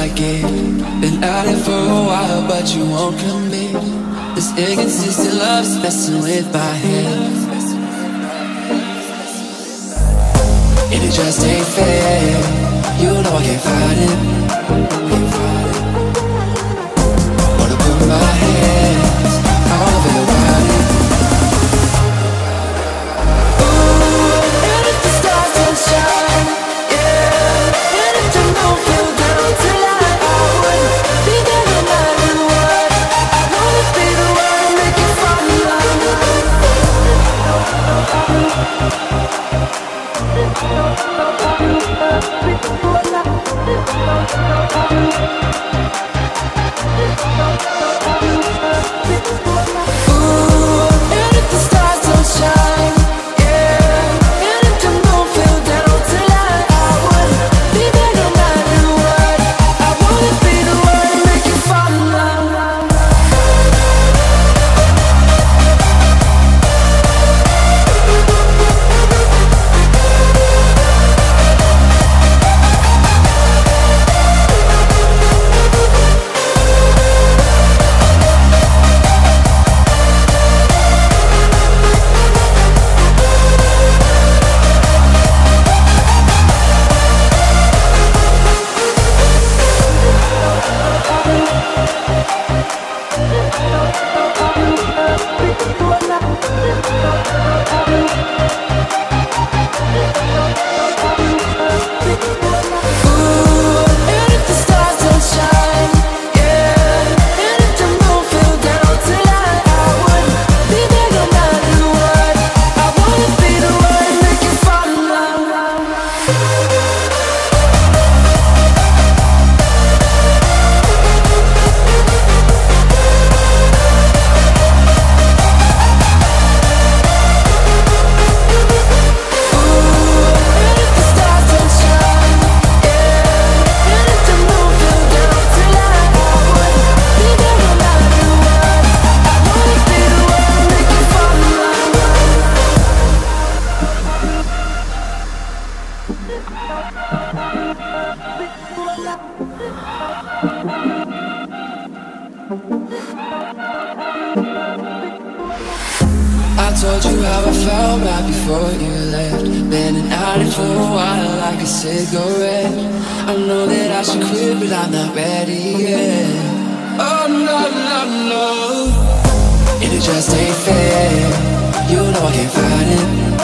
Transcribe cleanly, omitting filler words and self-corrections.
like it. Been at it for a while, but you won't commit. This inconsistent love's messing with my head. And it just ain't fair. You know I can't fight it. Wanna put my hands all over your body. Ooh, and if the stars don't shine, yeah, and if the moon fell down tonight, I would be there no matter what. I wanna be the one to make you fall in love. Ooh, and if the stars don't shine, yeah, and if the moon fell down tonight, I would be there no matter what. I wanna be the one to make you fall in love. I told you how I felt right before you left. Been at it for a while like a cigarette. I know that I should quit, but I'm not ready yet. Oh no, no, no. And it just ain't fair. You know I can't fight it.